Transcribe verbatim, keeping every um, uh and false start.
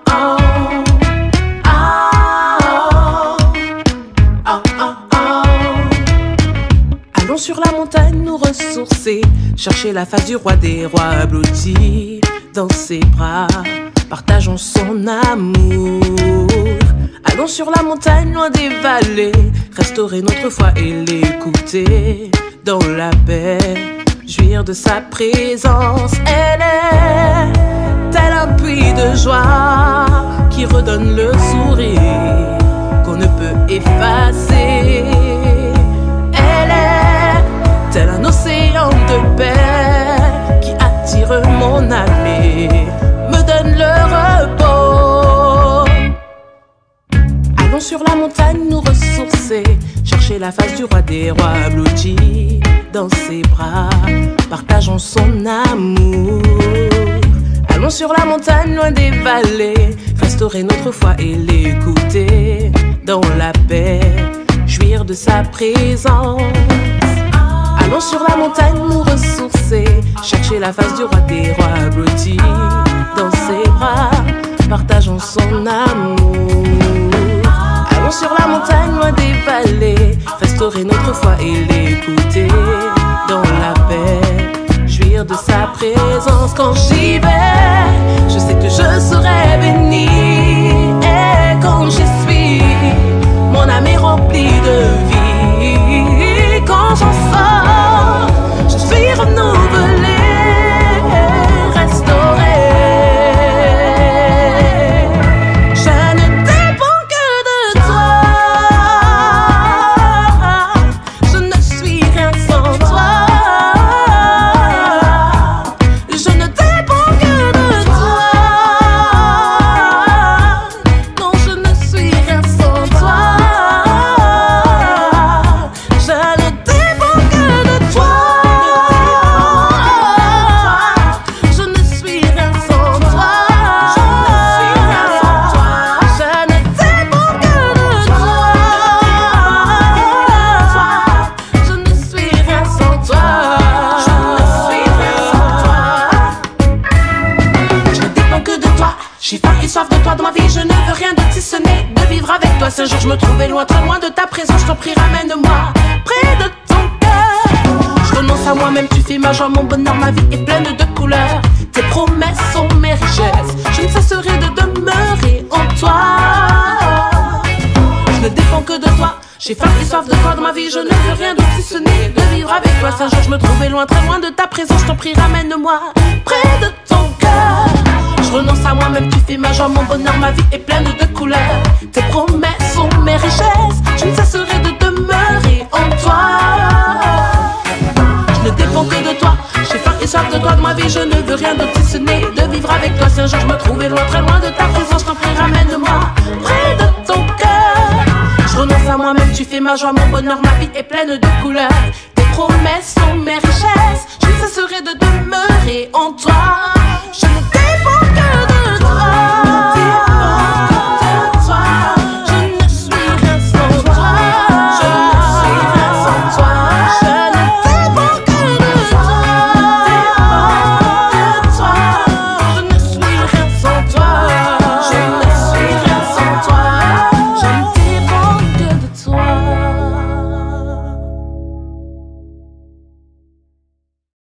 oh, oh, oh, oh. Allons sur la montagne nous ressourcer, chercher la face du roi des rois blotti dans ses bras, partageons son amour. Allons sur la montagne loin des vallées, restaurer notre foi et l'écouter dans la paix, jouir de sa présence. Elle est tel un puits de joie qui redonne le sourire qu'on ne peut effacer. Elle est tel un océan de paix qui attire mon âme et me donne le repos. Allons sur la montagne nous ressourcer, chercher la face du roi des rois blotti dans ses bras, partageons son amour. Allons sur la montagne loin des vallées, restaurer notre foi et l'écouter dans la paix, jouir de sa présence. Allons sur la montagne nous ressourcer, chercher la face du roi des rois blotti dans ses bras, partageons son amour. Allons sur la montagne loin des vallées, restaurer notre foi et l'écouter dans la paix, jouir de sa présence. Quand j'y vais, je sais que je serai béni, et quand j'y suis, mon âme est remplie de vie. Quand j'en sors, je suis renouvelée, restaurée. J'ai faim et soif de toi dans ma vie, je ne veux rien de ti ce n'est de vivre avec toi. Si un jour je me trouvais loin, très loin de ta présence, je t'en prie, ramène-moi près de ton cœur. Je renonce à moi-même, tu fais ma joie, mon bonheur, ma vie est pleine de couleurs. Tes promesses sont mes richesses, je ne cesserai de demeurer en toi. Je ne dépends que de toi, j'ai faim et soif de toi dans ma vie, je ne veux rien de ti ce n'est de vivre avec toi. Si un jour je me trouvais loin, très loin de ta présence, je t'en prie, ramène-moi près de ton cœur. Je renonce à moi-même, tu fais ma joie, mon bonheur, ma vie est pleine de couleurs. Tes promesses sont mes richesses, je ne cesserai de demeurer en toi. Je ne dépends que de toi, j'ai faim et soif de toi de ma vie, je ne veux rien d'autre si ce n'est de vivre avec toi. Si un jour je me trouvais loin, très loin de ta présence, je t'en prie, ramène-moi près de ton cœur. Je renonce à moi-même, tu fais ma joie, mon bonheur, ma vie est pleine de couleurs. Tes promesses sont mes richesses, je ne cesserai de demeurer en toi. Je ne